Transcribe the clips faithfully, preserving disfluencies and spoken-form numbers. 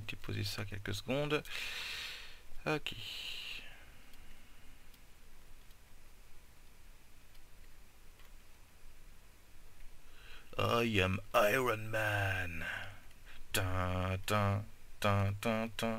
déposer ça quelques secondes. Ok. I am Iron Man. Dun, dun, dun, dun, dun.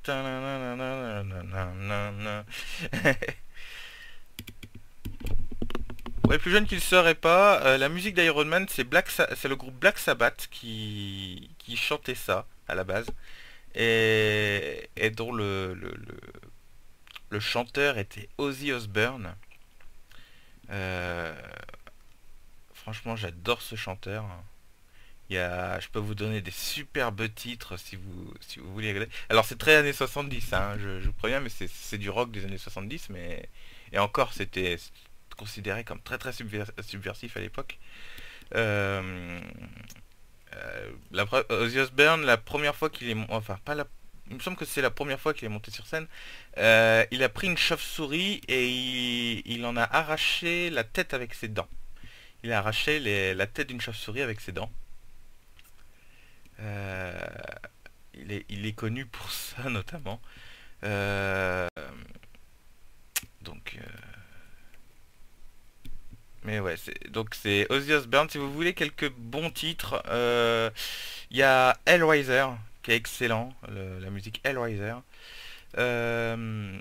Ouais, plus jeune qu'il serait pas, euh, la musique d'Iron Man, c'est Black Sa- c'est le groupe Black Sabbath qui, qui chantait ça à la base et, et dont le, le, le, le chanteur était Ozzy Osbourne. Euh, Franchement, j'adore ce chanteur. Il y a, je peux vous donner des superbes titres si vous, si vous voulez regarder. Alors c'est très années soixante-dix, hein, je, je vous préviens, mais c'est c'est du rock des années soixante-dix, mais et encore c'était considéré comme très très subver- subversif à l'époque. Euh, euh, la, pre- Ozzy Osbourne, la première fois qu'il est, mon- enfin pas la, il me semble que c'est la première fois qu'il est monté sur scène. Euh, il a pris une chauve-souris et il, il en a arraché la tête avec ses dents. Il a arraché les- la tête d'une chauve-souris avec ses dents. Euh, il est, il est connu pour ça notamment. Euh, donc, euh, mais ouais, c'est, donc c'est Ozzy Osbourne. Si vous voulez quelques bons titres, euh, il y a Hellraiser qui est excellent, le- la musique Hellraiser. Euh,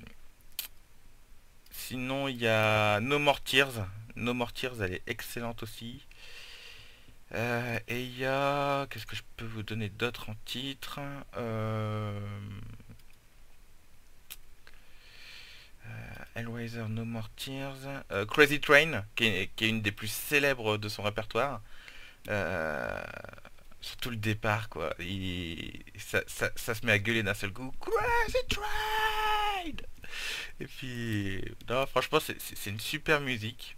Sinon, il y a No More Tears. No More Tears, elle est excellente aussi. Euh, et il y a, qu'est-ce que je peux vous donner d'autre en titre? Euh, Hellraiser, No More Tears, euh, Crazy Train, qui est, qui est une des plus célèbres de son répertoire. Euh, Surtout le départ, quoi. Il, ça, ça, ça se met à gueuler d'un seul coup. Crazy Train! Et puis, non, franchement, c'est c'est- c'est une super musique.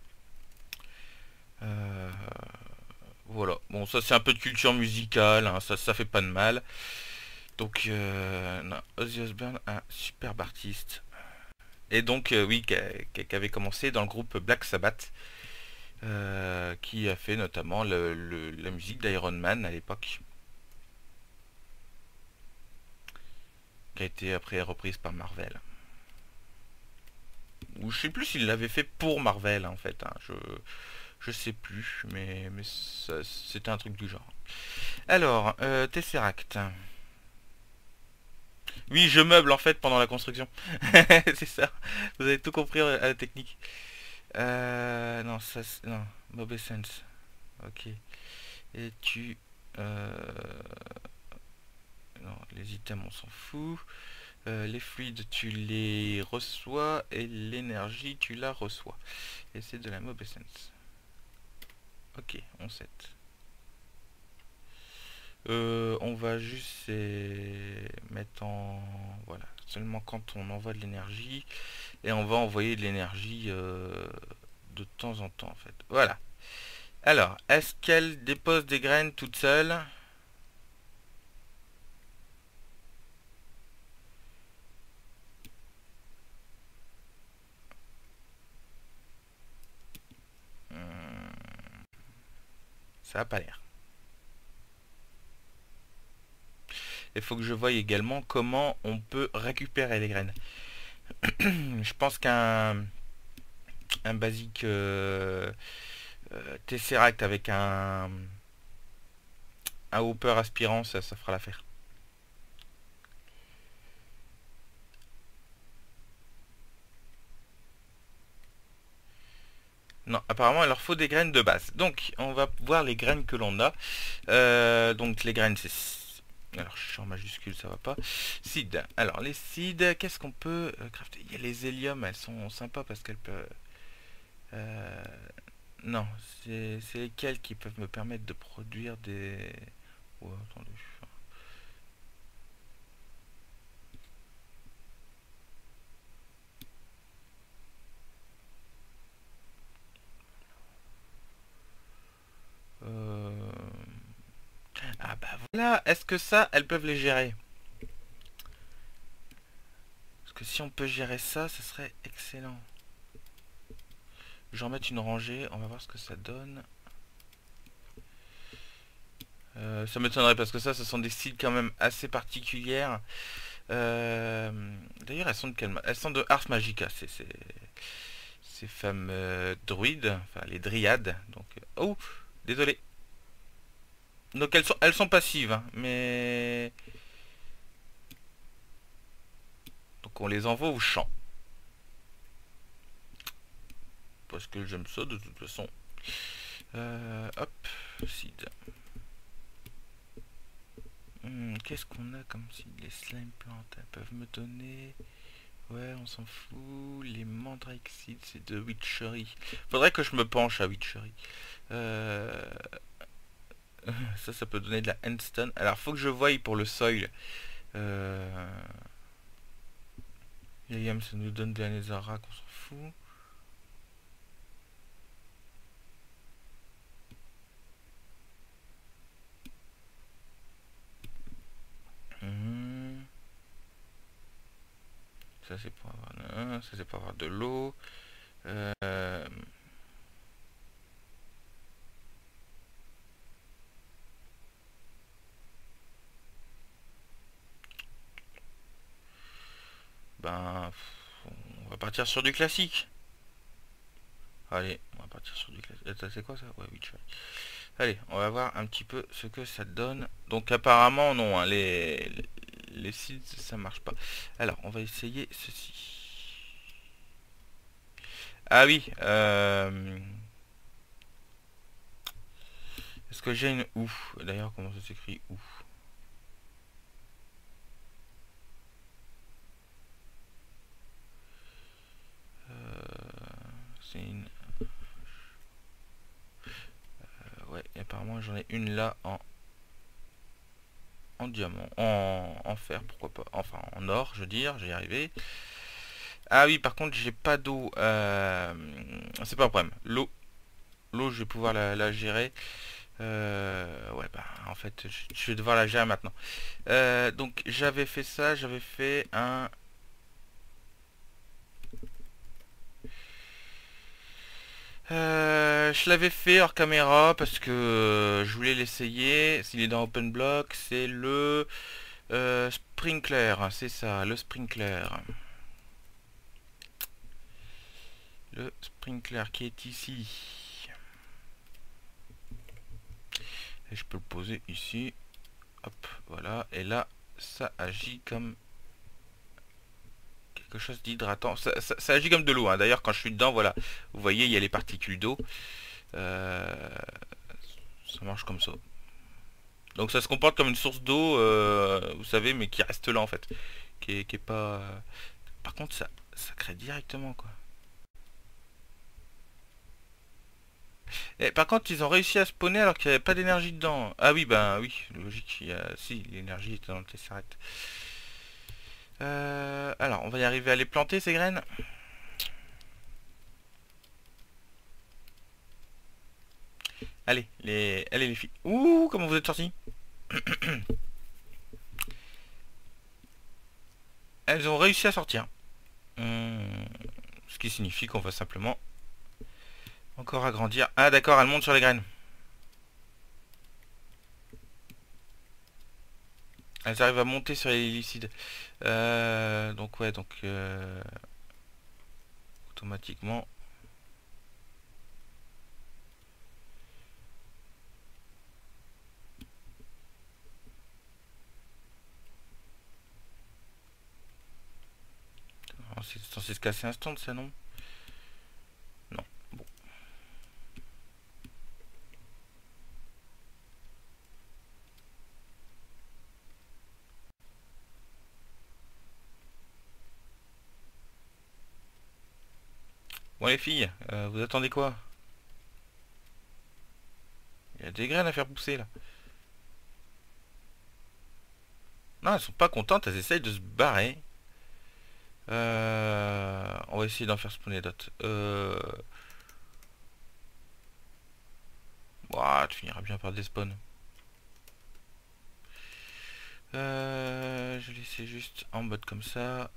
Euh, voilà. Bon, ça, c'est un peu de culture musicale, hein, ça, ça fait pas de mal. Donc, euh, non, Ozzy Osbourne, un superbe artiste. Et donc, euh, oui, qui a- qui avait commencé dans le groupe Black Sabbath. Euh, qui a fait notamment le- le- la musique d'Iron Man à l'époque, qui a été après reprise par Marvel. Ou je sais plus s'il l'avait fait pour Marvel en fait, hein. je, je sais plus, mais, mais ça- c'était un truc du genre. Alors, euh, Tesseract. Oui, je meuble en fait pendant la construction. C'est ça, vous avez tout compris à la technique. Euh, non, ça c'est... Non, Bob Essence. Ok. Et tu... euh, non, les items on s'en fout. Euh, les fluides, tu les reçois et l'énergie, tu la reçois. Et c'est de la Mob Essence. Ok, on set. Euh, on va juste euh, mettre en... Voilà, seulement quand on envoie de l'énergie. Et on va envoyer de l'énergie euh, de temps en temps, en fait. Voilà. Alors, est-ce qu'elle dépose des graines toute seule? Hmm, ça a pas l'air. Il faut que je voie également comment on peut récupérer les graines. Je pense qu'un un basique euh, euh, Tesseract avec un, un hopper aspirant, ça, ça fera l'affaire. Non, apparemment il leur faut des graines de base. Donc on va voir les graines que l'on a. Euh, donc les graines c'est... Alors je suis en majuscule, ça va pas. Seed. Alors les seeds, qu'est-ce qu'on peut euh, crafter? Il y a les hélium, elles sont sympas parce qu'elles peuvent... Euh, non, c'est c'est lesquelles qui peuvent me permettre de produire des... Oh, attendez. Euh... Ah bah voilà, est-ce que ça, elles peuvent les gérer? Parce que si on peut gérer ça, ce serait excellent. Je vais en mettre une rangée, on va voir ce que ça donne. Euh, ça m'étonnerait parce que ça, ce sont des styles quand même assez particulières. Euh, D'ailleurs, elles sont de quelle ma- elles sont de Ars Magica, c'est c'est- ces femmes euh, druides, enfin les dryades. Donc, euh, oh, désolé. Donc elles sont, elles sont passives, hein, mais donc on les envoie au champ parce que j'aime ça de toute façon. Euh, hop, seed. Hmm, Qu'est-ce qu'on a comme seed? Les slime plantes, elles peuvent me donner. Ouais, on s'en fout. Les mandrake seeds, c'est de witchery. Faudrait que je me penche à witchery. Euh, ça, ça peut donner de la handstone. Alors, faut que je voie pour le soil. Euh... Liam, ça nous donne de la netherrack, on s'en fout. Hmm. Ça, c'est pour avoir, ça, c'est pour avoir de l'eau. Euh... Ben, on va partir sur du classique. Allez, on va partir sur du classique. Attends, c'est quoi ça? Ouais, Witcher. Allez, on va voir un petit peu ce que ça donne. Donc apparemment non, hein, les les seeds ça marche pas. Alors, on va essayer ceci. Ah oui, euh... est-ce que j'ai une ou? D'ailleurs, comment ça s'écrit ou? Euh, C'est une... euh, ouais, apparemment j'en ai une là en en diamant, en, en fer, pourquoi pas, enfin en or, je veux dire, j'y arrivé. Ah oui, par contre, j'ai pas d'eau. Euh, c'est pas un problème. L'eau, l'eau, je vais pouvoir la, la gérer. Euh, ouais, bah, en fait, je, je vais devoir la gérer maintenant. Euh, donc, j'avais fait ça, j'avais fait un. Euh, je l'avais fait hors caméra parce que euh, je voulais l'essayer. S'il est dans OpenBlock, c'est le euh, sprinkler, c'est ça, le sprinkler. Le sprinkler qui est ici. Et je peux le poser ici. Hop, voilà. Et là, ça agit comme quelque chose d'hydratant. Ça, ça- ça agit comme de l'eau, hein. D'ailleurs, quand je suis dedans, voilà. Vous voyez, il y a les particules d'eau. Euh, Ça marche comme ça. Donc ça se comporte comme une source d'eau, euh, vous savez, mais qui reste là en fait. Qui est, qui est pas... euh, Par contre, ça, ça crée directement quoi. Et par contre, ils ont réussi à spawner alors qu'il n'y avait pas d'énergie dedans. Ah oui, ben oui, logique. Il y a... Si, l'énergie était dans le tesseract. Euh, alors, on va y arriver à les planter ces graines. Allez, les, allez les filles. Ouh, comment vous êtes sortis? Elles ont réussi à sortir. Hum, Ce qui signifie qu'on va simplement encore agrandir. Ah d'accord, elles montent sur les graines. Elles arrivent à monter sur les licides. Euh, donc ouais, donc euh, automatiquement. Alors, c'est censé se casser instant ça non? Non. Bon. Bon les filles, euh, vous attendez quoi? Il y a des graines à faire pousser là. Non, elles sont pas contentes, elles essayent de se barrer. Euh, on va essayer d'en faire spawner d'autres. Euh... Ouah, tu finiras bien par despawn. Euh, je vais laisser juste en mode comme ça.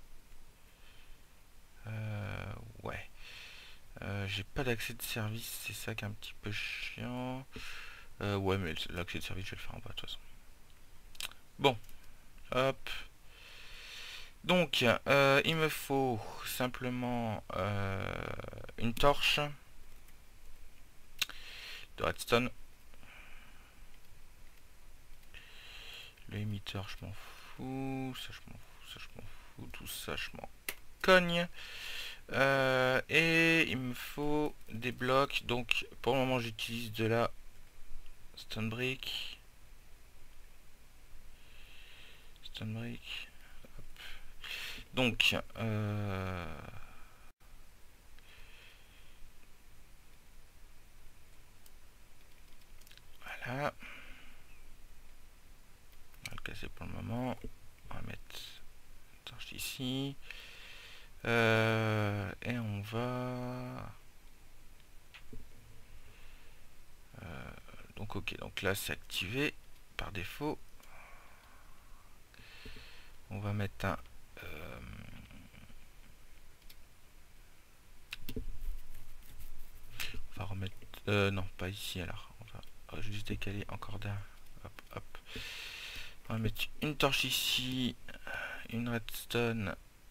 Euh, ouais. Euh, j'ai pas d'accès de service, c'est ça qui est un petit peu chiant. Euh, ouais, mais l'accès de service, je vais le faire en bas de toute façon. Bon, hop. Donc, euh, il me faut simplement euh, une torche de redstone. L'émetteur, je m'en fous. Ça, je m'en fous. Ça, je m'en fous. Tout ça, je m'en cogne. Euh, et il me faut des blocs. Donc, pour le moment, j'utilise de la stone brick. Stone brick. Hop. Donc, euh, voilà. On va le casser pour le moment. On va mettre une torche ici. Euh, et on va... Euh, donc ok, donc là c'est activé par défaut. On va mettre un... Euh, on va remettre... Euh, non, pas ici alors. On va juste décaler encore d'un. Hop, hop. On va mettre une torche ici. Une redstone.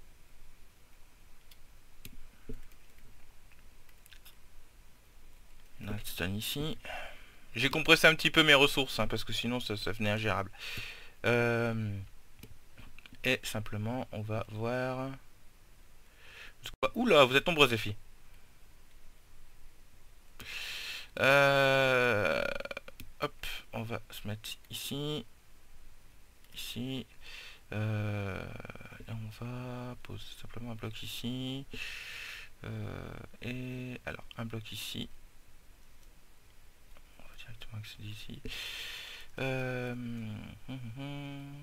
Une redstone ici. J'ai compressé un petit peu mes ressources, hein, parce que sinon ça, ça venait ingérable. Euh, et simplement, on va voir... Oula, vous êtes nombreux, les filles. Euh, hop, on va se mettre ici. Ici. Euh, et on va poser simplement un bloc ici. Euh, et alors, un bloc ici. On va directement accéder ici. Euh, hum, hum.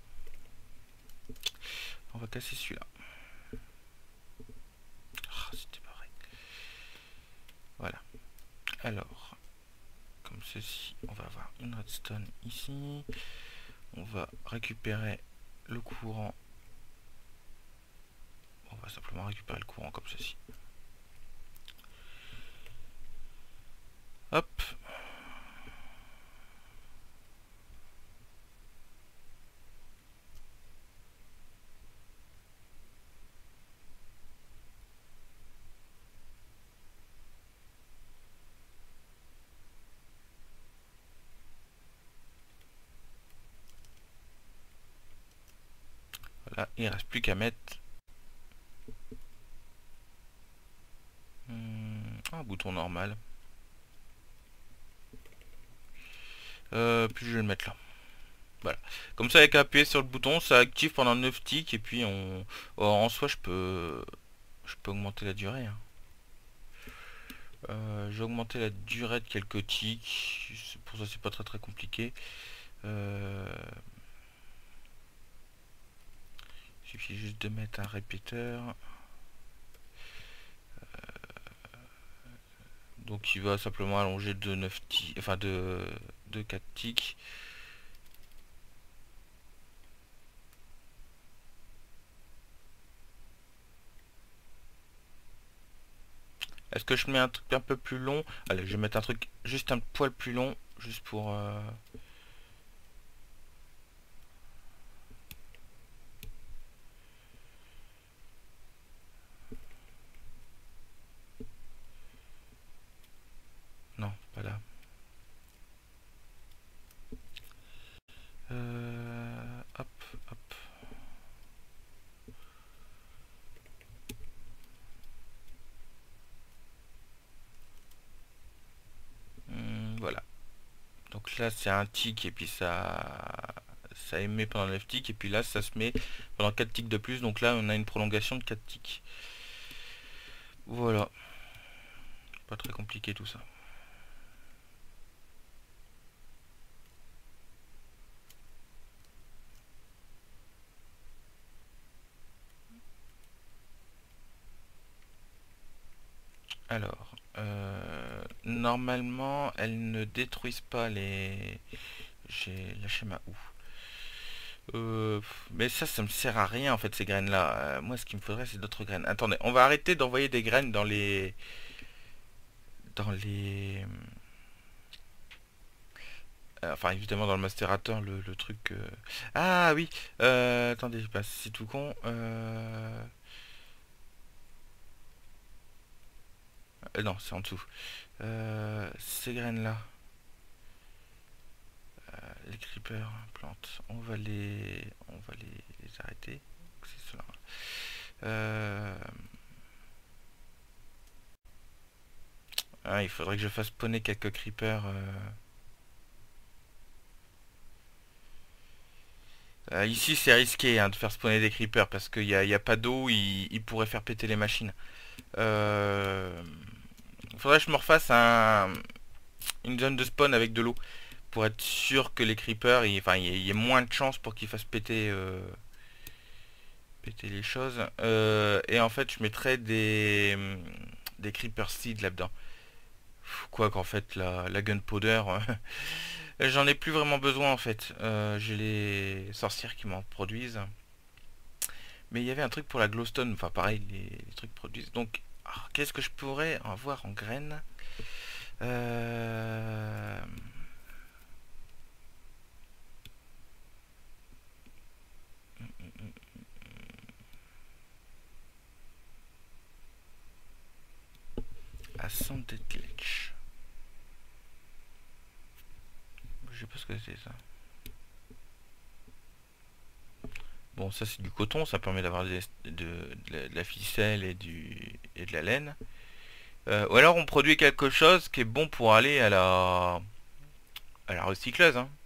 On va casser celui-là. Oh, c'était pareil. Voilà. Alors, comme ceci, on va avoir une redstone ici. On va récupérer le courant. On va simplement récupérer le courant comme ceci. Hop. Voilà, il ne reste plus qu'à mettre hum, un bouton normal. Euh, puis je vais le mettre là. Voilà. Comme ça, avec appuyer sur le bouton, ça active pendant neuf ticks et puis on, en soi, je peux, je peux augmenter la durée. Hein. Euh, j'ai augmenté la durée de quelques ticks. Pour ça, c'est pas très très compliqué. Euh, il suffit juste de mettre un répéteur. Donc il va simplement allonger de neuf ticks, enfin de, de quatre ticks. Est-ce que je mets un truc un peu plus long? Allez, je vais mettre un truc juste un poil plus long, juste pour... Euh... Non, pas là. Euh... Hop, hop. Hum, voilà. Donc là, c'est un tick et puis ça... ça émet pendant neuf ticks et puis là, ça se met pendant quatre ticks de plus. Donc là, on a une prolongation de quatre ticks. Voilà. Pas très compliqué tout ça. Alors, euh, normalement, elles ne détruisent pas les... J'ai lâché ma houe. Euh, mais ça, ça me sert à rien en fait ces graines-là. Euh, moi, ce qu'il me faudrait, c'est d'autres graines. Attendez, on va arrêter d'envoyer des graines dans les... Dans les... Enfin, évidemment, dans le macérateur, le, le truc... euh, Ah oui, euh, attendez, bah, c'est tout con. Euh... euh, non, c'est en dessous. Euh, ces graines-là, les creepers, plantes, on va les, on va les, les arrêter. C'est cela. Euh... Ah, il faudrait que je fasse spawner quelques creepers. euh. Euh, ici, c'est risqué hein, de faire spawner des creepers parce qu'il n'y a, il y a pas d'eau, il, il pourrait faire péter les machines. Euh... Faudrait que je me refasse un, une zone de spawn avec de l'eau pour être sûr que les creepers, il, enfin, il y, ait- il y ait moins de chances pour qu'ils fassent péter, euh, péter les choses. Euh, et en fait, je mettrais des, des creeper seeds là-dedans. Quoi qu'en fait, la, la gunpowder, j'en ai plus vraiment besoin en fait. Euh, J'ai les sorcières qui m'en produisent. Mais il y avait un truc pour la glowstone, enfin pareil, les, les trucs produisent. Donc, ah, qu'est-ce que je pourrais avoir en graines euh... À Sandetletch. Je sais pas ce que c'est ça. Bon, ça c'est du coton, ça permet d'avoir de, de, de, la, de la ficelle et, du, et de la laine. Euh, ou alors on produit quelque chose qui est bon pour aller à la, à la recycleuse. Hein.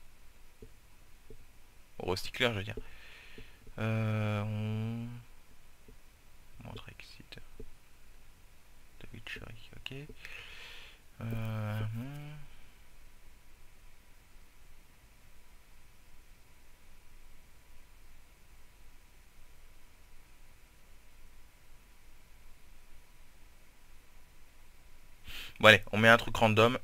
Au recycleur, je veux dire. Euh, on... Montre exit. De Witchery, ok. Euh, hmm. Bon allez, on met un truc random.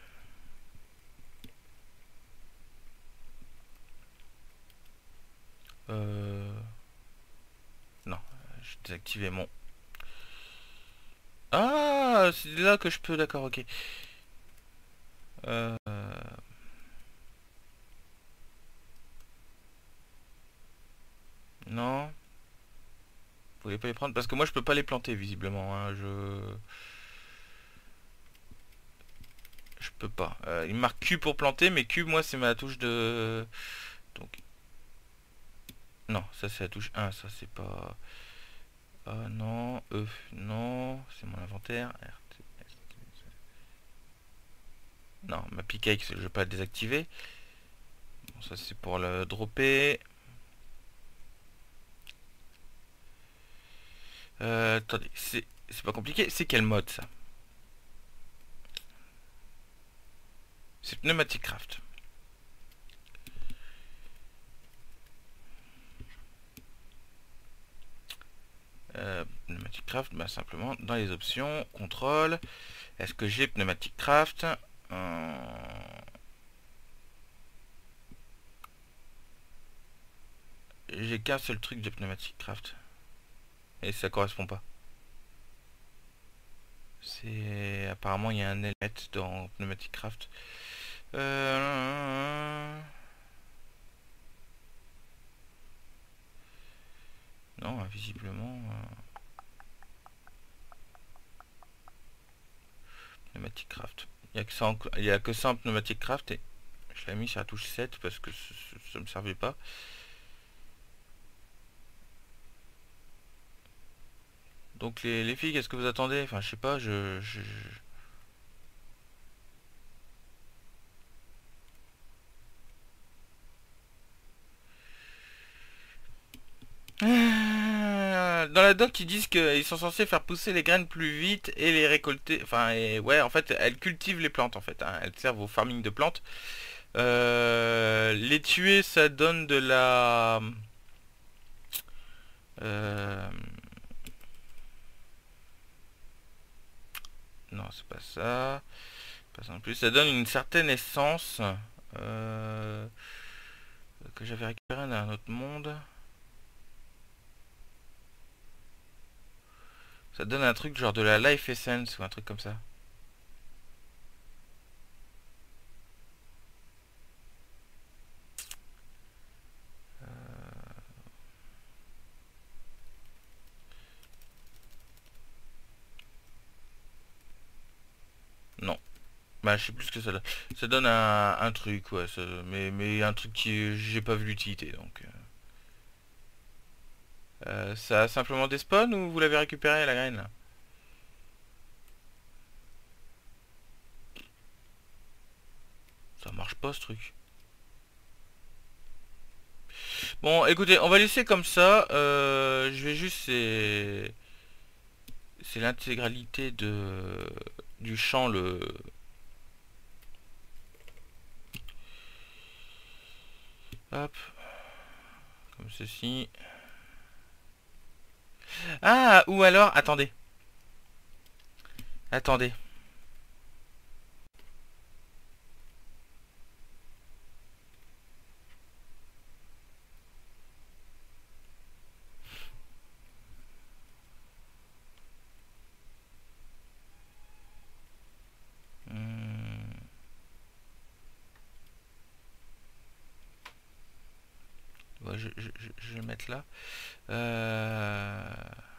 Euh... Non, j'ai désactivé mon... Ah, c'est là que je peux, d'accord, ok. Euh... Non, vous pouvez pas les prendre parce que moi je peux pas les planter visiblement. Hein. Je je peux pas. Euh, il marque Q pour planter, mais Q moi c'est ma touche de donc non, ça c'est la touche un, ça c'est pas. Ah non, E, non, c'est mon inventaire. R T, S T. Non, ma pickaxe, je vais pas la désactiver. Bon, ça c'est pour le dropper. Euh, attendez, c'est c'est pas compliqué. C'est quel mode ça? C'est Pneumatic Craft. Euh, Pneumatic Craft, bah simplement dans les options, contrôle. Est-ce que j'ai Pneumatic Craft? euh... J'ai qu'un seul truc de Pneumatic Craft. Et ça correspond pas. C'est apparemment il y a un element dans Pneumatic Craft. Euh... Non, visiblement. Euh... Pneumatic Craft. Il y a que ça en, il y a que ça en Pneumatic Craft et je l'ai mis sur la touche sept parce que ça me servait pas. Donc les, les filles, qu'est-ce que vous attendez? Enfin, je sais pas, je... je, je... Euh, Dans la doc, ils disent qu'ils sont censés faire pousser les graines plus vite et les récolter. Enfin, et ouais, en fait, elles cultivent les plantes, en fait. Hein. Elles servent au farming de plantes. Euh, les tuer, ça donne de la... Euh, non, c'est pas ça. Pas ça non plus. Ça donne une certaine essence euh, que j'avais récupéré dans un autre monde. Ça donne un truc genre de la Life Essence ou un truc comme ça. Bah, je sais plus ce que ça donne. Ça donne un, un truc, ouais. ça- mais, mais un truc qui j'ai pas vu l'utilité, donc. euh. Euh, ça a simplement des spawns ou vous l'avez récupéré la graine là? Ça marche pas ce truc. Bon, écoutez, on va laisser comme ça. Euh, je vais juste... C'est c'est l'intégralité de du champ, le... Hop, comme ceci. Ah, ou alors... Attendez. Attendez. Hmm, ouais, je, je- je- je vais mettre là. Euh,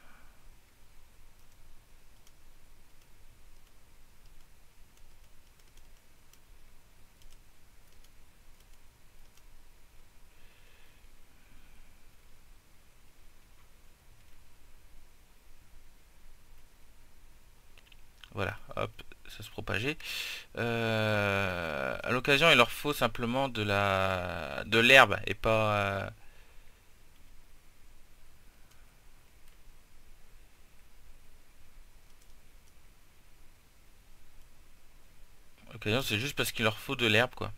Voilà, hop, ça se propageait. Euh, à l'occasion, il leur faut simplement de la de l'herbe et pas... euh, à l'occasion, c'est juste parce qu'il leur faut de l'herbe, quoi.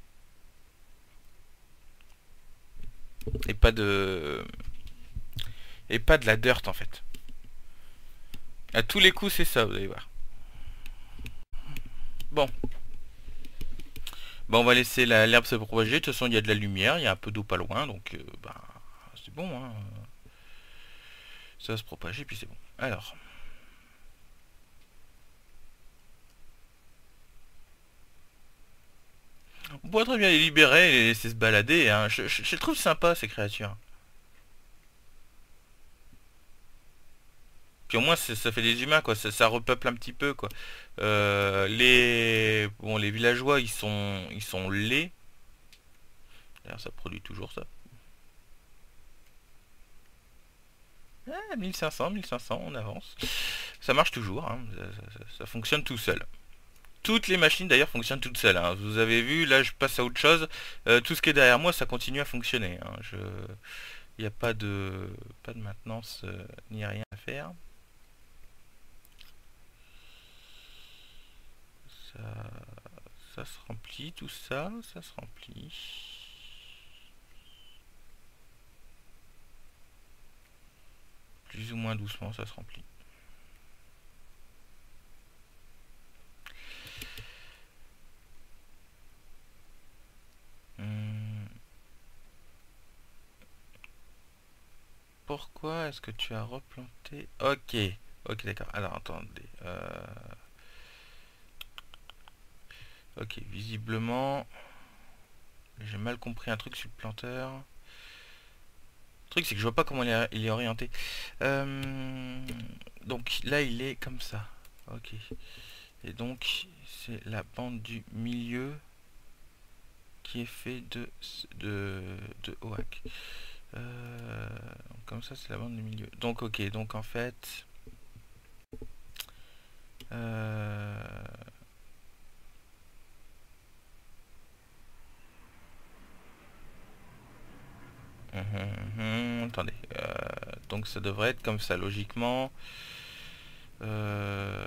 Et pas de... Et pas de la dirt, en fait. À tous les coups, c'est ça, vous allez voir. Bon, bah, on va laisser la- l'herbe se propager. De toute façon, il y a de la lumière, il y a un peu d'eau pas loin, donc euh, bah, c'est bon, hein. Ça va se propager, puis c'est bon. Alors, on pourrait très bien les libérer et les laisser se balader, hein. Je, je- je les trouve sympa, ces créatures. Puis au moins, c'est- ça fait des humains, quoi. Ça, ça repeuple un petit peu, quoi. Euh, les... Bon, les villageois, ils sont, ils sont laids. D'ailleurs, ça produit toujours ça. Ah, mille cinq cents, mille cinq cents, on avance. Ça marche toujours, hein. Ça, ça- ça fonctionne tout seul. Toutes les machines d'ailleurs fonctionnent toutes seules, hein. Vous avez vu, là je passe à autre chose. Euh, tout ce qui est derrière moi, ça continue à fonctionner, hein. Je... Il n'y a pas de... pas de maintenance euh, ni rien à faire. Ça... ça se remplit, tout ça, ça se remplit. Plus ou moins doucement, ça se remplit. Hum, Pourquoi est-ce que tu as replanté? Ok, ok, d'accord. Alors attendez. Euh, Ok, visiblement, j'ai mal compris un truc sur le planteur. Le truc, c'est que je vois pas comment il est, il est orienté. Euh, Donc là, il est comme ça. Ok. Et donc, c'est la bande du milieu qui est fait de de de oak. Euh, Comme ça, c'est la bande du milieu. Donc, ok. Donc, en fait, euh, hum, hum, hum, attendez. Euh, donc, ça devrait être comme ça, logiquement. Euh,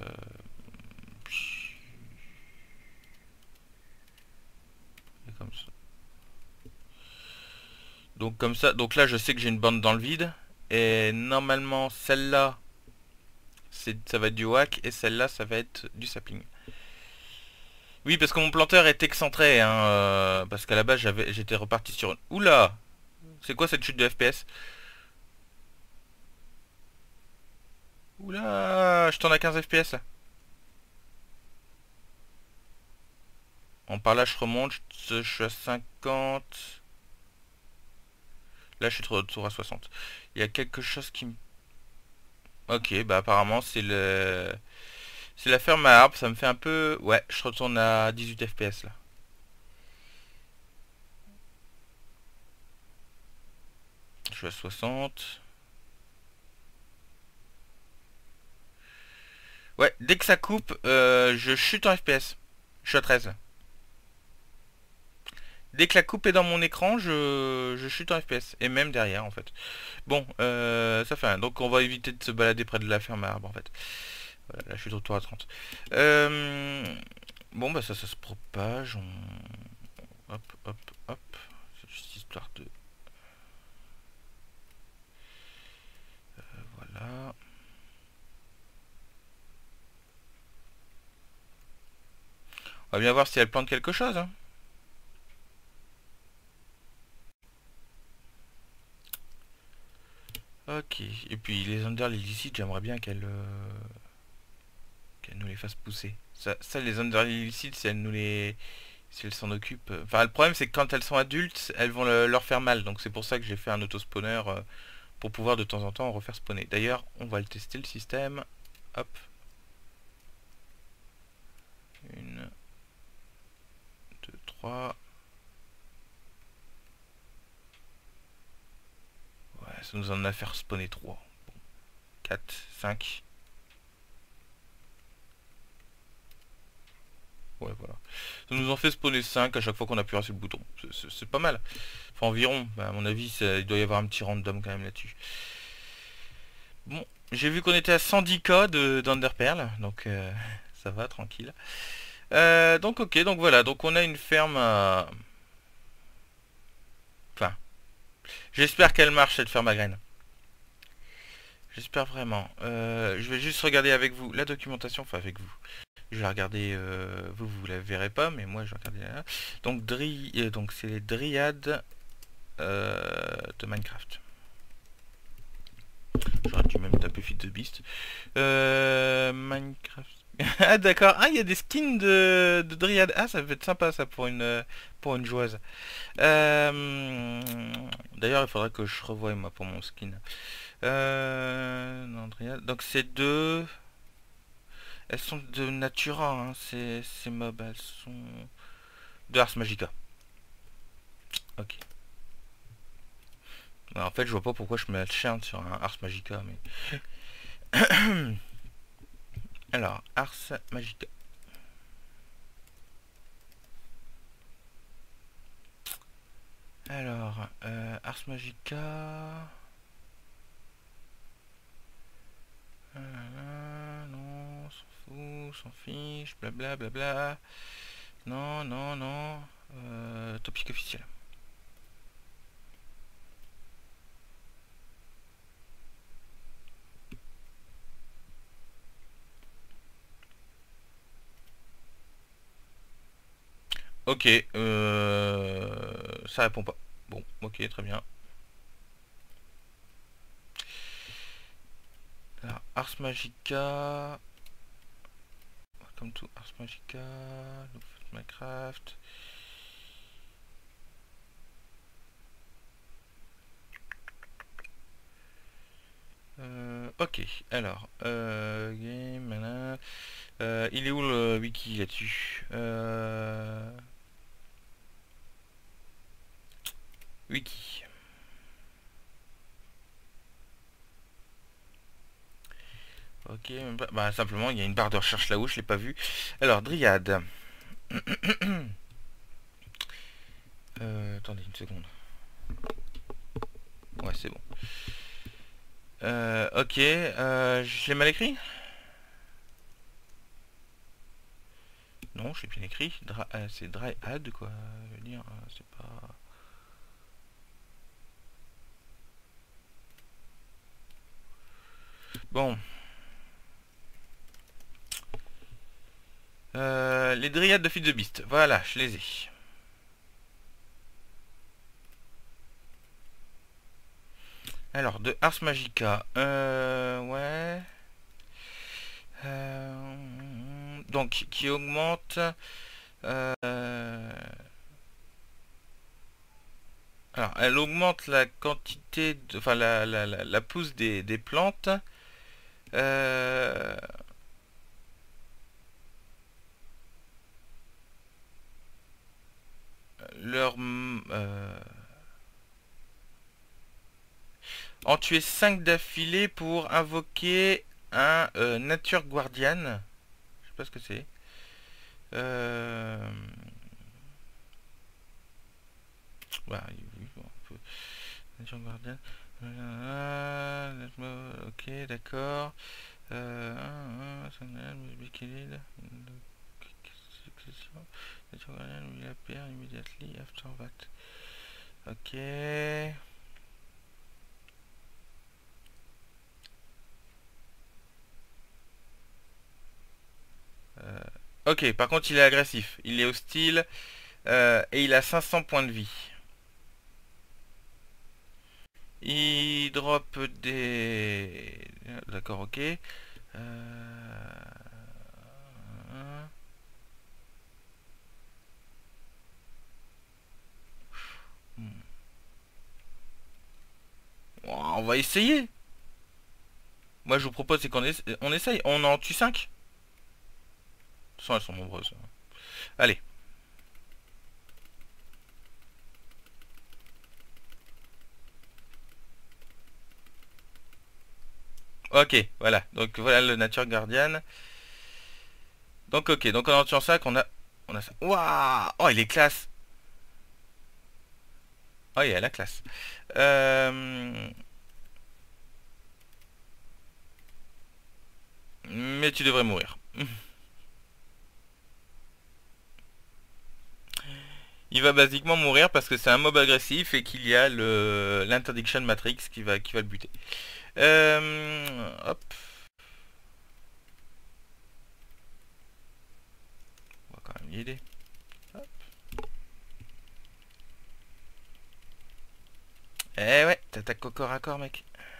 Comme ça. Donc comme ça, donc là je sais que j'ai une bande dans le vide. Et normalement celle-là, c'est, ça va être du whack. Et celle-là, ça va être du sapling. Oui, parce que mon planteur est excentré, hein, euh, parce qu'à la base j'avais, j'étais reparti sur une... Oula! C'est quoi cette chute de F P S? Oula! Je tourne à quinze F P S là. En par là je remonte, je, je suis à cinquante. Là je suis de retour à soixante. Il y a quelque chose qui me... Ok, bah apparemment c'est le... C'est la ferme à arbres, ça me fait un peu... Ouais, je retourne à dix-huit F P S là. Je suis à soixante. Ouais, dès que ça coupe, euh, je chute en F P S. Je suis à treize. Dès que la coupe est dans mon écran, je, je chute en F P S. Et même derrière, en fait. Bon, euh, ça fait rien. Donc on va éviter de se balader près de la ferme à arbres, en fait. Voilà, là je suis de retour à trente. Euh, bon, bah ça, ça se propage. On... Hop, hop, hop. C'est juste histoire de... Euh, voilà. On va bien voir si elle plante quelque chose, hein. Ok. Et puis les underlilicides, j'aimerais bien qu'elle euh, qu'elle nous les fasse pousser. Ça, ça les underlilicides, si elle nous les... Si elles s'en occupent... euh, Enfin, le problème, c'est que quand elles sont adultes, elles vont le- leur faire mal. Donc c'est pour ça que j'ai fait un auto-spawner euh, pour pouvoir de temps en temps en refaire spawner. D'ailleurs, on va le tester, le système. Hop. Une, deux, trois. Ouais, ça nous en a fait spawner trois. Bon. quatre, cinq. Ouais, voilà. Ça nous en fait spawner cinq à chaque fois qu'on appuie sur le bouton. C'est pas mal. Enfin, environ. Bah, à mon avis, ça, il doit y avoir un petit random quand même là-dessus. Bon, j'ai vu qu'on était à cent dix K d'Enderpearl. Donc, euh, ça va, tranquille. Euh, donc, ok, donc voilà. Donc, on a une ferme à... Enfin, j'espère qu'elle marche, cette ferme à graines. J'espère vraiment. Euh, je vais juste regarder avec vous la documentation. Enfin, avec vous. Je vais regarder, euh, vous, vous la verrez pas, mais moi, je vais regarder là. Donc, dri, euh, donc c'est les dryades euh, de Minecraft. J'aurais dû même taper Feed the Beast. Euh, Minecraft. Ah d'accord. Ah, il y a des skins de, de dryades. Ah, ça peut être sympa ça pour une pour une joueuse. Euh, D'ailleurs, il faudrait que je revoie moi pour mon skin. Euh, non, dryade. Donc c'est deux. Elles sont de Natura, hein, ces, ces mobs. Elles sont de Ars Magica. Ok. Alors, en fait, je vois pas pourquoi je me la cherne sur un Ars Magica, mais... Alors, Ars Magica. Alors, euh, Ars Magica... Euh, non, on s'en fout, on s'en fiche, blabla, blabla. Non, non, non. Euh, topic officiel. Ok, euh, ça répond pas. Bon, ok, très bien. Alors, Ars Magica... Comme tout, Ars Magica, Minecraft... Euh, ok, alors, euh, game, voilà. Euh, il est où le wiki là-dessus? euh, Wiki. Ok, bah, bah, simplement il y a une barre de recherche là-haut, je l'ai pas vu. Alors, Dryade. Euh, attendez une seconde. Ouais, c'est bon. Euh, ok, euh, je l'ai mal écrit? Non, je l'ai bien écrit. Dra euh, c'est Dryade, quoi. Je veux dire, euh, c'est pas... Bon. Euh, les Dryades de Feed the Beast. Voilà, je les ai. Alors, de Ars Magica. Euh, ouais. Euh, donc, qui augmente... Euh, alors, elle augmente la quantité... De, enfin, la, la, la, la pousse des, des plantes. Euh, en tuer cinq d'affilée pour invoquer un euh, Nature Guardian. Je sais pas ce que c'est. Euh... Bah, oui, bon, on peut- Nature Guardian. Euh, Ok, d'accord. Euh, un, un, ça n'a- Music Lead. Succession. Nature Guardian will appear immediately after that. Ok. Euh, ok, par contre il est agressif, il est hostile euh, et il a cinq cents points de vie. Il drop des... D'accord, ok. Euh... hmm. On va essayer. Moi je vous propose c'est qu'on essa- on essaye. On en tue cinq. De toute façon elles sont nombreuses. Allez. Ok, voilà. Donc voilà le Nature Guardian. Donc ok, donc en en tuant cinq on a... On a ça. Waouh. Oh il est classe. Oh il est à la classe. Euh... Mais tu devrais mourir. Il va basiquement mourir parce que c'est un mob agressif et qu'il y a le l'interdiction matrix qui va qui va le buter. Euh, hop. On va quand même y aider. Hop. Eh ouais, t'attaques au corps à corps, mec.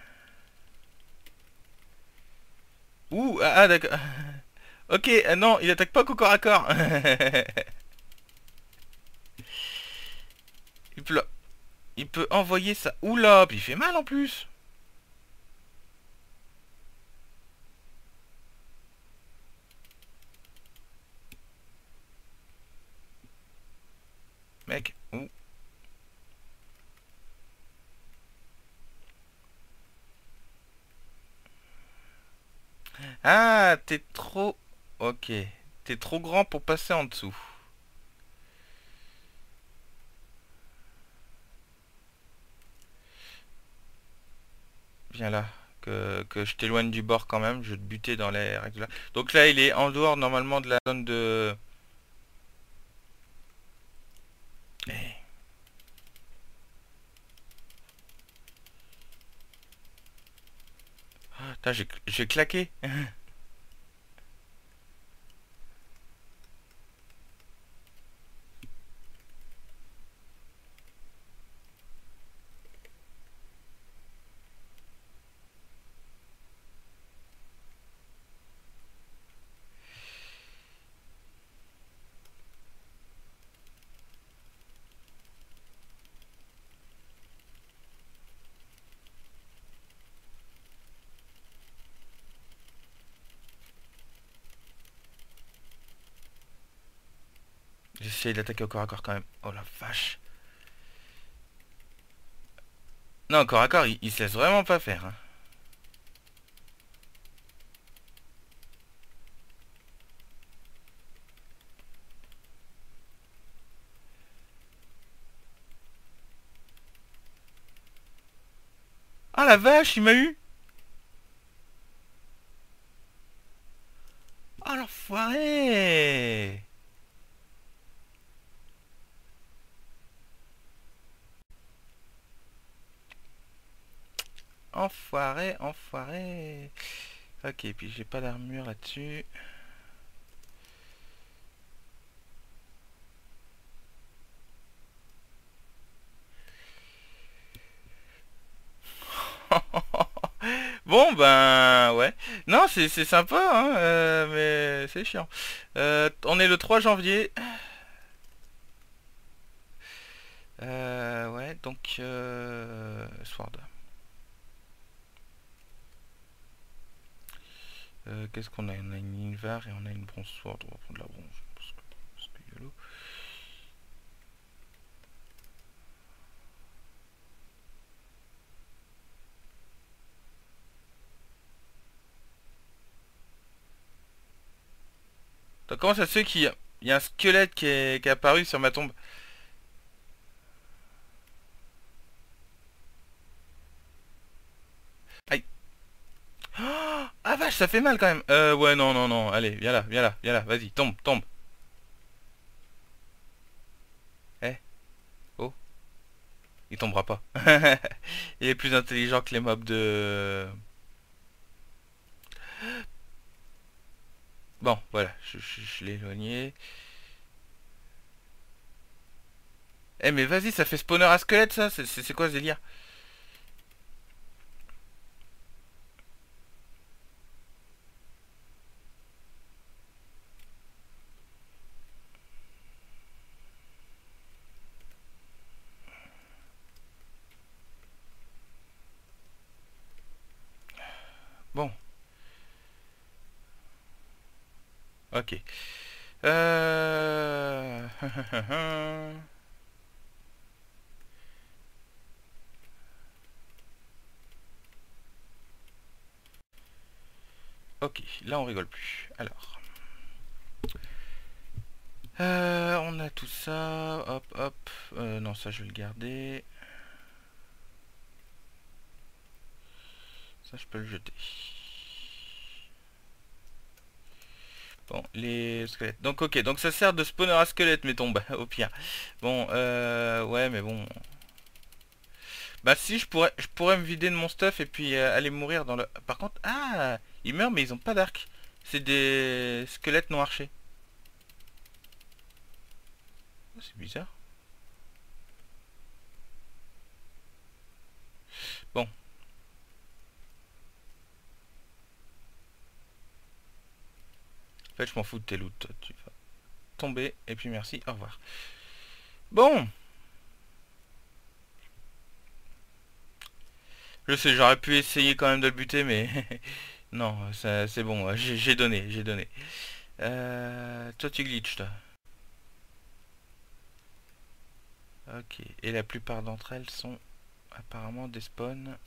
Ouh, ah, ah, d'accord. Ok, euh, non, il attaque pas qu'au corps à corps. il peut, il peut envoyer ça. Oula, puis il fait mal en plus. Mec, ouh. Ah, t'es trop... Ok. T'es trop grand pour passer en dessous. Viens là. Que, que je t'éloigne du bord quand même. Je vais te buter dans les règles là. Donc là, il est en dehors normalement de la zone de... Eh, putain, j'ai j'ai claqué. J'essaie d'attaquer au corps à corps quand même. Oh la vache. Non, corps à corps, il, il se laisse vraiment pas faire, hein. Ah la vache, il m'a eu. Oh l'enfoiré. Enfoiré, enfoiré. Ok, puis j'ai pas d'armure là-dessus. Bon ben ouais. Non, c'est c'est sympa, hein, euh, mais c'est chiant. Euh, on est le trois janvier. Euh, ouais, donc euh, Sword. Euh, Qu'est-ce qu'on a? On a une Invar et on a une bronze sword. On va prendre la bronze. Parce que, parce que YOLO. Euh, comment ça se fait qu'il y a, il y a un squelette qui est, qui est apparu sur ma tombe? Aïe. Oh, ah vache, ça fait mal quand même. Euh, ouais, non, non, non. Allez, viens là, viens là, viens là. Vas-y, tombe, tombe. Eh, oh, il tombera pas. Il est plus intelligent que les mobs de... Bon, voilà, je, je, je l'ai éloigné. Eh, mais vas-y, ça fait spawner à squelette, ça. C'est c'est- c'est quoi ce délire? Bon, ok. Euh... Ok, là on rigole plus. Alors, euh, on a tout ça. Hop, hop. Euh, non, ça je vais le garder. Ça je peux le jeter. Bon, les squelettes. Donc ok, donc ça sert de spawner à squelette, mettons, bah, au pire. Bon, euh, ouais, mais bon. Bah si, je pourrais, je pourrais me vider de mon stuff et puis euh, aller mourir dans le... Par contre, ah, ils meurent mais ils ont pas d'arc. C'est des squelettes non archers. Oh, c'est bizarre. Bon, en fait, je m'en fous de tes loots, toi. Tu vas tomber et puis merci, au revoir. Bon, je sais, j'aurais pu essayer quand même de le buter, mais non, ça- c'est bon, j'ai j'ai donné, j'ai donné. Euh, toi, tu glitch, toi. Ok, et la plupart d'entre elles sont apparemment des spawns.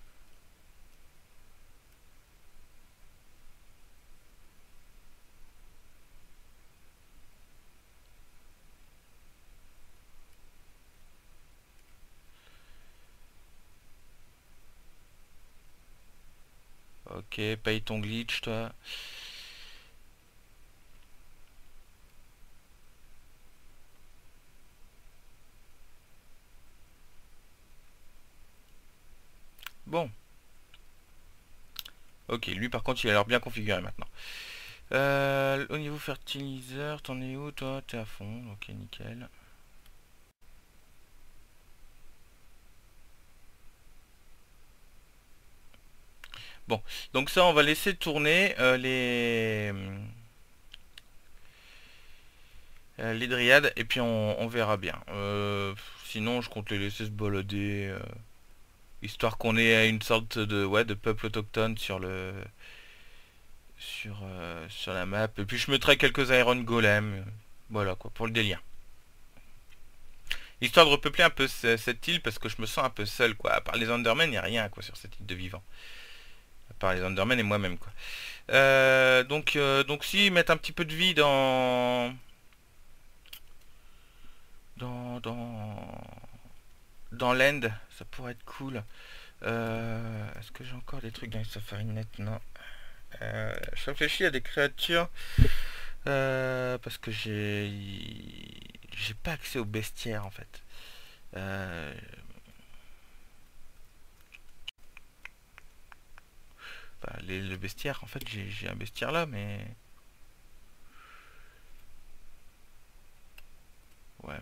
Ok, paye ton glitch, toi. Bon, ok, lui par contre, il a l'air bien configuré maintenant. Euh, au niveau fertiliseur, t'en es où, toi? T'es à fond, ok, nickel. Bon, donc ça, on va laisser tourner euh, les... euh, les dryades, et puis on, on verra bien. Euh, sinon, je compte les laisser se balader, euh, histoire qu'on ait une sorte de, ouais, de peuple autochtone sur le... sur, euh, sur la map. Et puis je mettrai quelques Iron Golem, euh, voilà quoi, pour le délire. Histoire de repeupler un peu ce- cette île, parce que je me sens un peu seul, quoi. À part les Endermen, il n'y a rien, quoi, sur cette île de vivant. À part les Endermen et moi-même, quoi. Euh, donc, euh, donc si, mettre un petit peu de vie dans... Dans... Dans... Dans l'end, ça pourrait être cool. Euh, Est-ce que j'ai encore des trucs dans les Safari Net? Non. Euh, je réfléchis à des créatures. Euh, parce que j'ai... J'ai pas accès au bestiaire, en fait. Euh, bah, les, le bestiaire, en fait, j'ai j'ai un bestiaire là, mais... Ouais.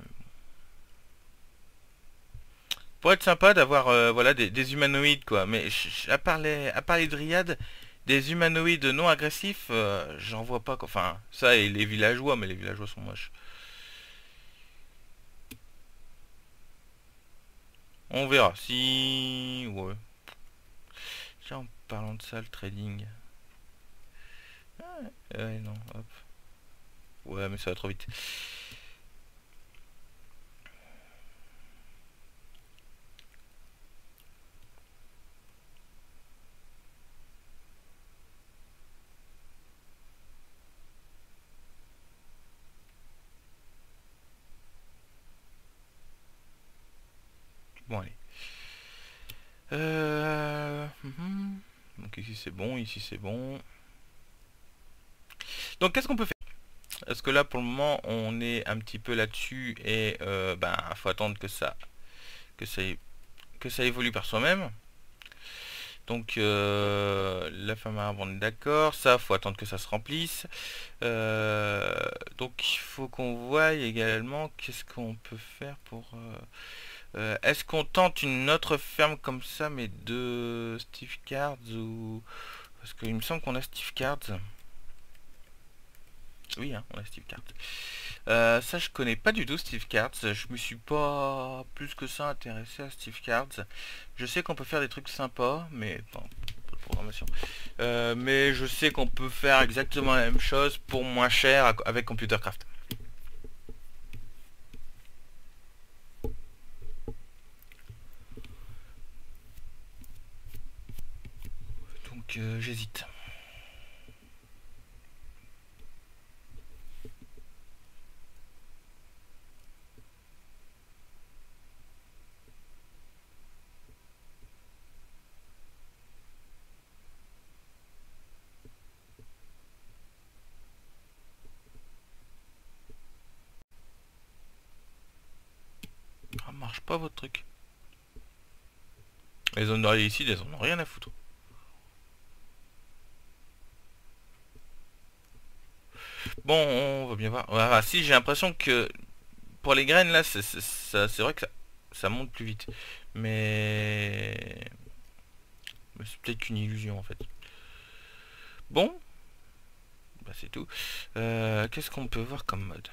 Pourrait être sympa d'avoir euh, voilà, des, des humanoïdes, quoi. Mais je- je- à part les, à part les dryades, des humanoïdes non agressifs, euh, j'en vois pas, quoi. Enfin, ça et les villageois, mais les villageois sont moches. On verra. Si... Ouais. Tiens, en parlant de ça, le trading. Ouais, non, hop. Ouais, mais ça va trop vite. Bon, allez. Euh... mhm. Donc ici c'est bon, ici c'est bon. Donc qu'est-ce qu'on peut faire? Parce que là pour le moment on est un petit peu là-dessus et euh, ben faut attendre que ça que ça que ça évolue par soi-même. Donc euh, la femme arabe on est d'accord, ça faut attendre que ça se remplisse. Euh, donc il faut qu'on voie également qu'est-ce qu'on peut faire pour... euh, euh, est-ce qu'on tente une autre ferme comme ça mais de Steve Cards ou... Parce qu'il me semble qu'on a Steve Cards. Oui, hein, on a Steve Cards. Euh, ça, je connais pas du tout Steve Cards. Je me suis pas plus que ça intéressé à Steve Cards. Je sais qu'on peut faire des trucs sympas, mais enfin, pas de programmation. Euh, mais je sais qu'on peut faire exactement la même chose pour moins cher avec Computercraft. Donc euh, j'hésite. Ça marche pas votre truc. Les zones de ici, elles en ont rien à foutre. Bon, on va bien voir. Voilà, si j'ai l'impression que pour les graines là, c'est vrai que ça, ça monte plus vite. Mais, mais c'est peut-être qu'une illusion en fait. Bon, bah c'est tout. Euh, Qu'est-ce qu'on peut voir comme mode?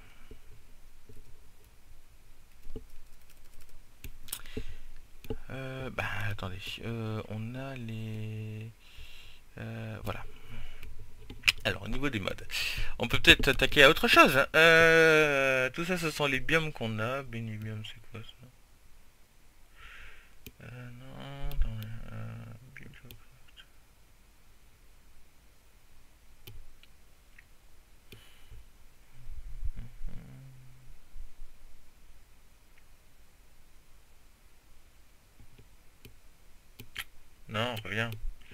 euh, Bah attendez, euh, on a les... Euh, voilà. Alors au niveau des modes, on peut peut-être attaquer à autre chose. Hein. Euh, tout ça, ce sont les biomes qu'on a. Bénibiome, c'est quoi ça? euh, Non, dans le, euh, biome. Non, reviens.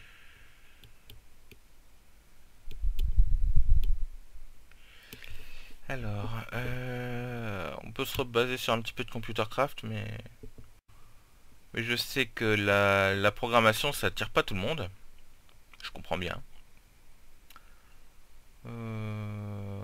Alors, euh, on peut se rebaser sur un petit peu de Computercraft, mais, mais je sais que la, la programmation, ça attire pas tout le monde. Je comprends bien. Euh...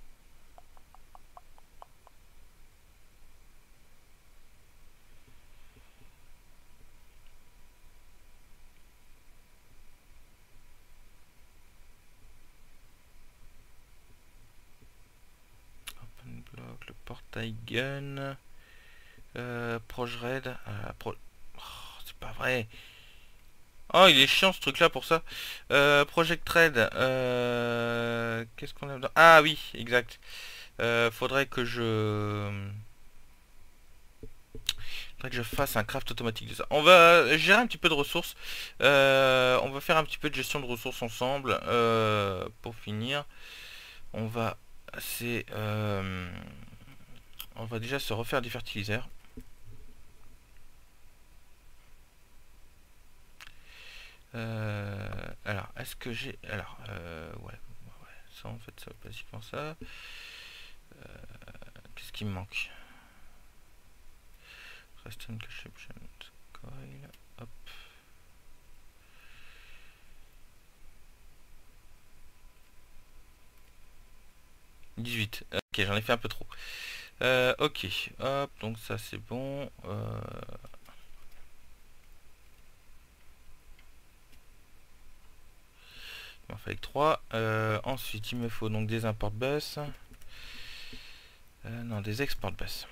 OpenBlock, le portail gun, euh, ProgeRed, euh, Pro... oh, c'est pas vrai. Oh, il est chiant ce truc là pour ça. Euh, Project Red, euh, qu'est-ce qu'on a dedans? Ah oui, exact. Euh, faudrait que je... Faudrait que je fasse un craft automatique de ça. On va gérer un petit peu de ressources. Euh, on va faire un petit peu de gestion de ressources ensemble. Euh, pour finir, on va... C'est... Euh, on va déjà se refaire des fertiliseurs. Euh, alors, est-ce que j'ai... Alors, euh, ouais, ouais, ça en fait, ça va basiquement ça. Euh, Qu'est-ce qui me manque? Reston Conception Coil, hop. dix-huit. Ok, j'en ai fait un peu trop. Euh, ok, hop, donc ça c'est bon. Euh... Il m'en fallait que trois. Euh, ensuite, il me faut donc des import bus. Euh, non, des export bus.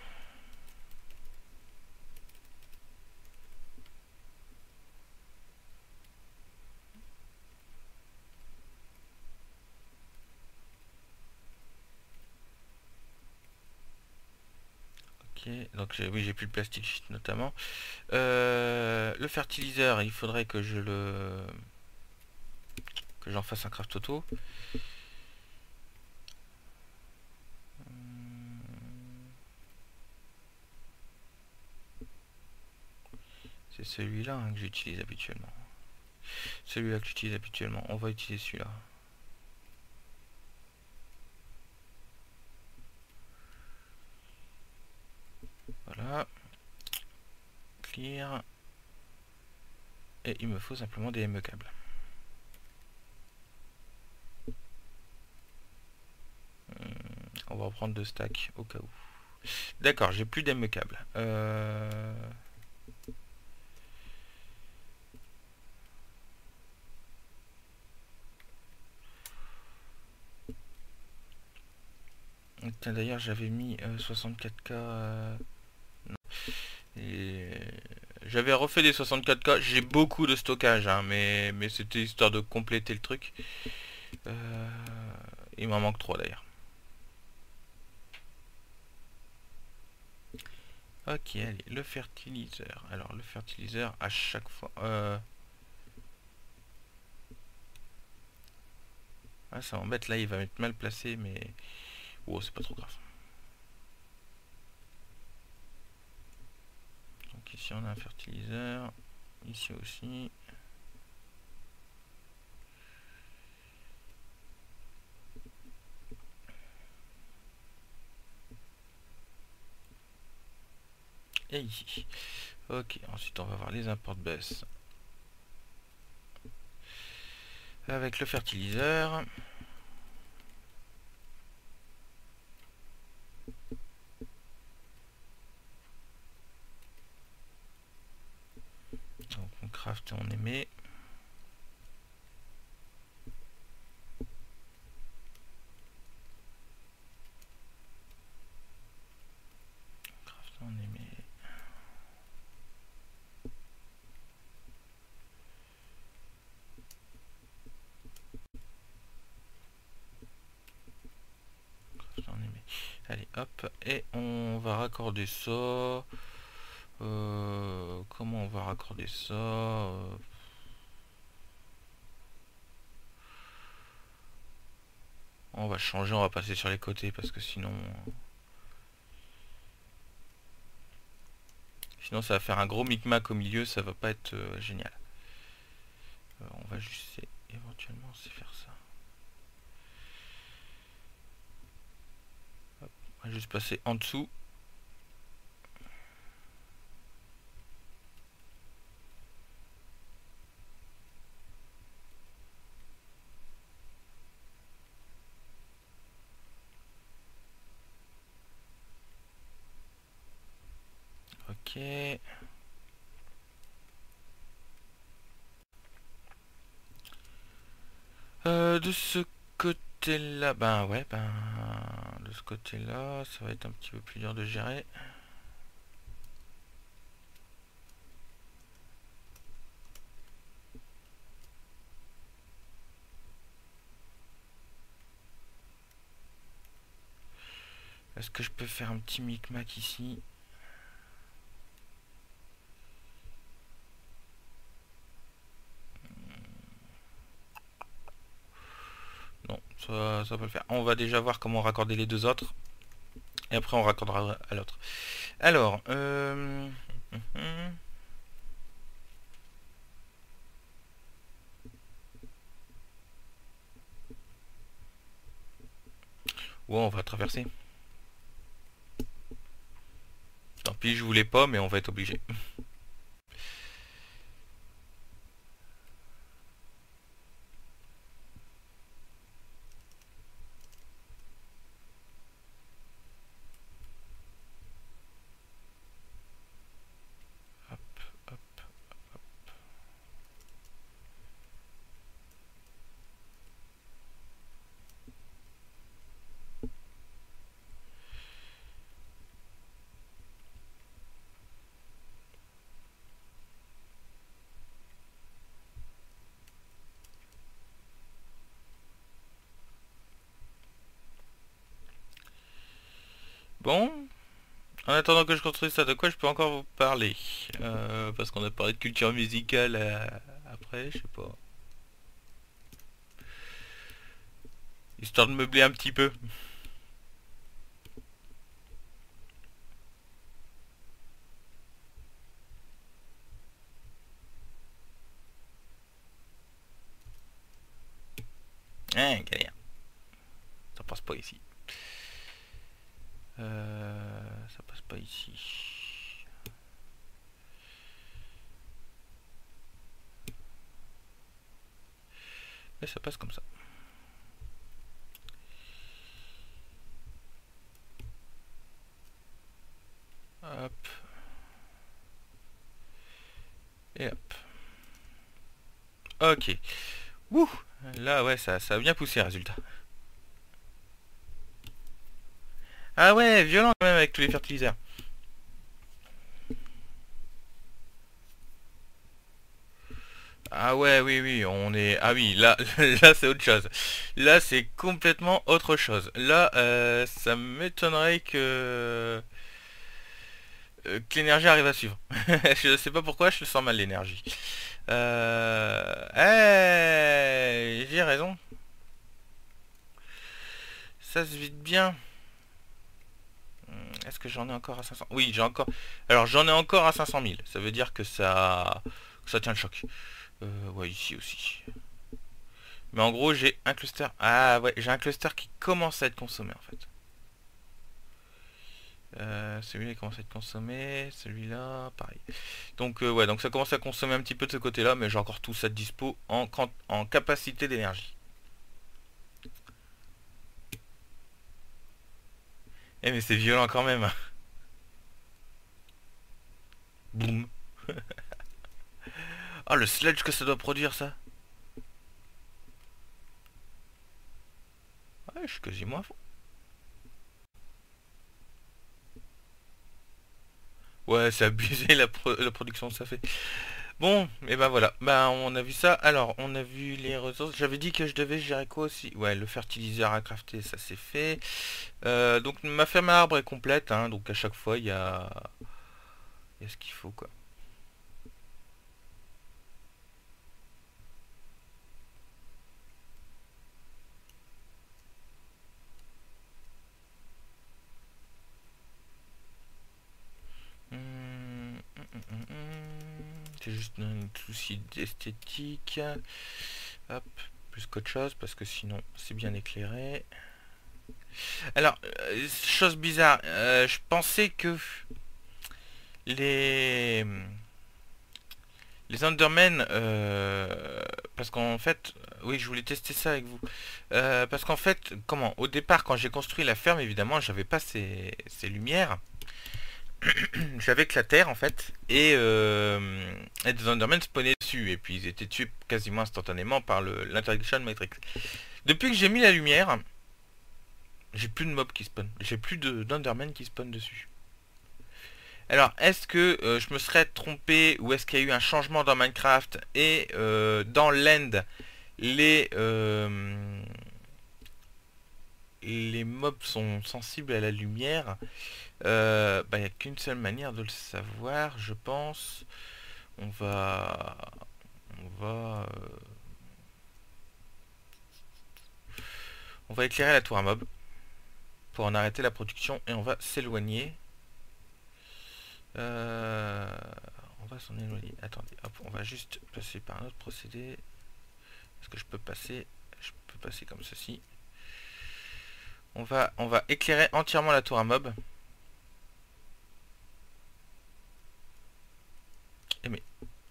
Ok, donc oui, j'ai plus de plastic sheet notamment. Euh, le fertiliseur, il faudrait que je le... que j'en fasse un craft auto. C'est celui-là hein, que j'utilise habituellement. Celui-là que j'utilise habituellement. On va utiliser celui-là. Voilà. Clear. Et il me faut simplement des M E câbles. On va reprendre deux stacks au cas où. D'accord, j'ai plus d'M E câbles. Euh... Tiens, d'ailleurs, j'avais mis euh, soixante-quatre K. Euh... Non. Et... J'avais refait des soixante-quatre K. J'ai beaucoup de stockage, hein, mais, mais c'était histoire de compléter le truc. Euh... Il m'en manque trois d'ailleurs. Ok, allez, le fertiliseur. Alors, le fertiliseur, à chaque fois... Euh... Ah, ça m'embête, là, il va être mal placé, mais... Oh, c'est pas trop grave. Donc ici, on a un fertiliseur. Ici aussi. Et ici. Ok, ensuite, on va voir les imports baisse. Avec le fertiliseur. Donc on craft et on émet. Craft et on émet. Craft et on émet. Allez hop, et on va raccorder ça. Euh, comment on va raccorder ça euh, On va changer, on va passer sur les côtés parce que sinon... Sinon ça va faire un gros micmac au milieu, ça va pas être euh, génial. Euh, on va juste éventuellement c'est faire ça. Hop, on va juste passer en dessous. Ok. Euh, de ce côté-là, ben ouais, ben de ce côté-là, ça va être un petit peu plus dur de gérer. Est-ce que je peux faire un petit micmac ici? Non, ça, ça va pas le faire. On va déjà voir comment raccorder les deux autres. Et après on raccordera à l'autre. Alors, euh... ouais, on va traverser. Tant pis, je voulais pas, mais on va être obligé. Hop, hop, hop. Bon, en attendant que je construise ça, de quoi je peux encore vous parler euh, parce qu'on a parlé de culture musicale euh, après, je sais pas. Histoire de meubler un petit peu. Hein, galère. Ça passe pas ici. Euh, ça passe pas ici. Mais ça passe comme ça. Hop. Et hop. Ok. Ouh. Là, ouais, ça, ça a bien poussé, résultat. Ah ouais, violent quand même avec tous les fertiliseurs. Ah ouais, oui, oui, on est... Ah oui, là, là c'est autre chose. Là, c'est complètement autre chose. Là, euh, ça m'étonnerait que... euh, que l'énergie arrive à suivre. Je sais pas pourquoi, je le sens mal l'énergie. Euh... Eh, j'ai raison. Ça se vide bien. Est-ce que j'en ai encore à cinq cents? Oui, j'ai encore... Alors, j'en ai encore à cinq cent mille. Ça veut dire que ça... que ça tient le choc. Euh, ouais, ici aussi. Mais en gros, j'ai un cluster... Ah ouais, j'ai un cluster qui commence à être consommé, en fait. Euh, celui-là, il commence à être consommé. Celui-là, pareil. Donc, euh, ouais, donc ça commence à consommer un petit peu de ce côté-là, mais j'ai encore tout ça de dispo en, en capacité d'énergie. Eh, mais c'est violent quand même. Boum. Ah, le sludge que ça doit produire, ça. Ouais, je suis quasiment à fond. Ouais, c'est abusé la, pro la production que ça fait. Bon, et ben voilà. Ben on a vu ça. Alors, on a vu les ressources. J'avais dit que je devais gérer quoi aussi? Ouais, le fertiliseur à crafter, ça c'est fait. Euh, donc ma ferme à arbre est complète, hein, donc à chaque fois il y a... il y a ce qu'il faut quoi. Hum, hum, hum, hum, hum. C'est juste un souci d'esthétique. Hop, plus qu'autre chose parce que sinon c'est bien éclairé. Alors, euh, chose bizarre, euh, je pensais que les les Endermen, euh, parce qu'en fait, oui, je voulais tester ça avec vous. Euh, parce qu'en fait, comment, au départ, quand j'ai construit la ferme, évidemment, j'avais pas ces, ces lumières. J'avais que la terre, en fait, et, euh, et des Endermen spawnaient dessus, et puis ils étaient tués quasiment instantanément par l'interdiction matrix. Depuis que j'ai mis la lumière, j'ai plus de mobs qui spawnent, j'ai plus d'Endermen qui spawnent dessus. Alors, est-ce que euh, je me serais trompé ou est-ce qu'il y a eu un changement dans Minecraft et euh, dans l'end, les, euh, les mobs sont sensibles à la lumière? euh, bah, il n'y a qu'une seule manière de le savoir, je pense. On va... On va... euh, on va éclairer la tour à mob pour en arrêter la production et on va s'éloigner. Euh, on va s'en éloigner. Attendez, hop, on va juste passer par un autre procédé. Est-ce que je peux passer? Je peux passer comme ceci. On va, on va éclairer entièrement la tour à mob. Et mais...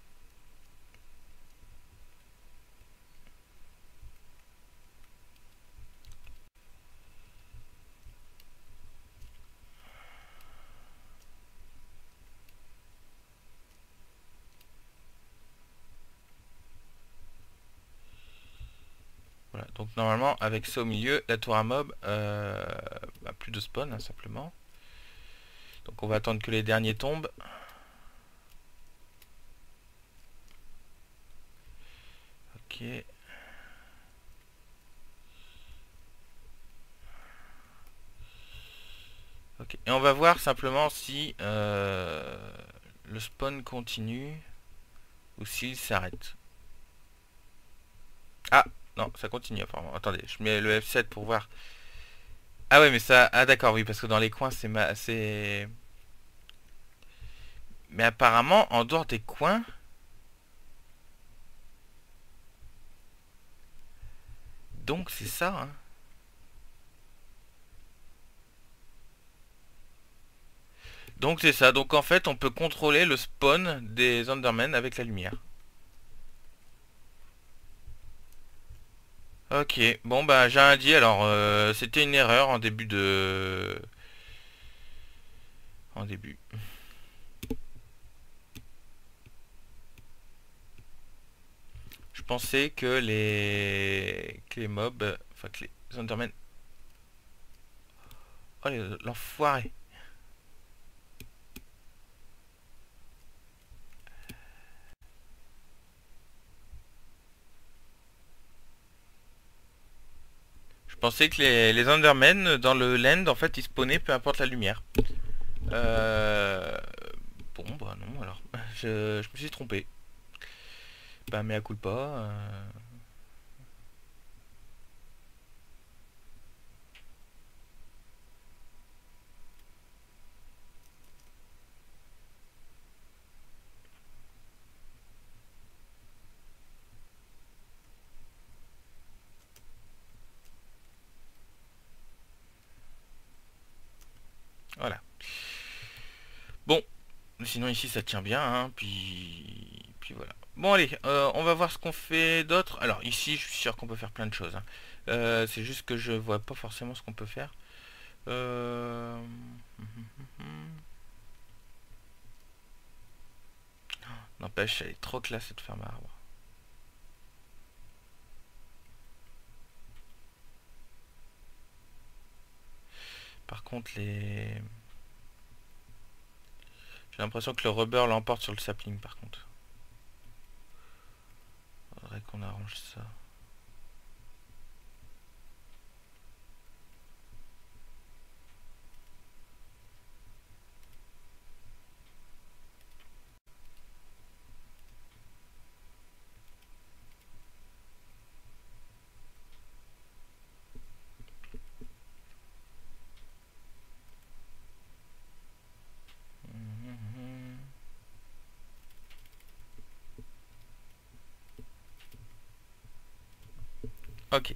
Voilà, donc normalement avec ça au milieu, la tour à mob, euh, bah, plus de spawn hein, simplement. Donc on va attendre que les derniers tombent. Ok. Ok. Et on va voir simplement si euh, le spawn continue ou s'il s'arrête. Ah non, ça continue apparemment. Attendez, je mets le F sept pour voir. Ah ouais, mais ça... Ah d'accord, oui, parce que dans les coins, c'est... ma... c'est... Mais apparemment, en dehors des coins... Donc c'est ça, hein. Donc c'est ça. Donc en fait, on peut contrôler le spawn des Endermen avec la lumière. Ok, bon bah j'ai un dit alors euh, c'était une erreur en début de... En début. Je pensais que les... que les mobs... Enfin que les Endermen... Oh l'enfoiré. Je pensais que les, les Endermen dans le land en fait ils spawnaient peu importe la lumière. Euh... Bon bah non alors. Je, je me suis trompé. Bah mais à coup pas. Euh... Voilà. Bon, sinon ici ça tient bien, hein, puis... puis voilà. Bon allez, euh, on va voir ce qu'on fait d'autre. Alors ici je suis sûr qu'on peut faire plein de choses, hein. Euh, c'est juste que je vois pas forcément ce qu'on peut faire. Euh... N'empêche, elle est trop classe cette ferme à arbre. Par contre les... J'ai l'impression que le rubber l'emporte sur le sapling par contre. Faudrait qu'on arrange ça. Ok.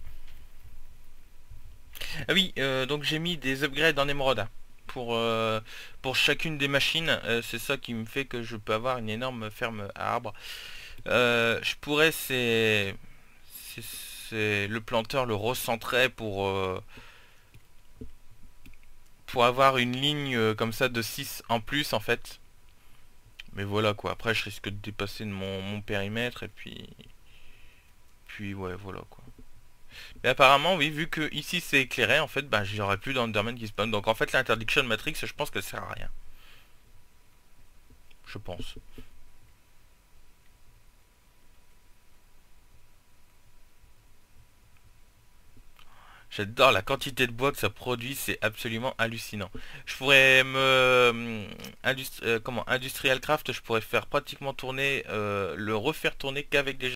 Ah oui, euh, donc j'ai mis des upgrades en émeraude, hein, pour, euh, pour chacune des machines. Euh, c'est ça qui me fait que je peux avoir une énorme ferme à arbres. Euh, je pourrais, c'est... c'est- c'est- le planteur le recentrer pour, euh, pour avoir une ligne euh, comme ça de six en plus en fait. Mais voilà quoi, après je risque de dépasser de mon, mon périmètre et puis... Puis ouais, voilà quoi. Mais apparemment, oui, vu que ici c'est éclairé, en fait, bah j'aurai plus d'Enderman qui spawn. Donc en fait, l'interdiction matrix, je pense qu'elle sert à rien. Je pense. J'adore la quantité de bois que ça produit, c'est absolument hallucinant. Je pourrais me... hum, industri- euh, comment, Industrial Craft, je pourrais faire pratiquement tourner, euh, le refaire tourner qu'avec des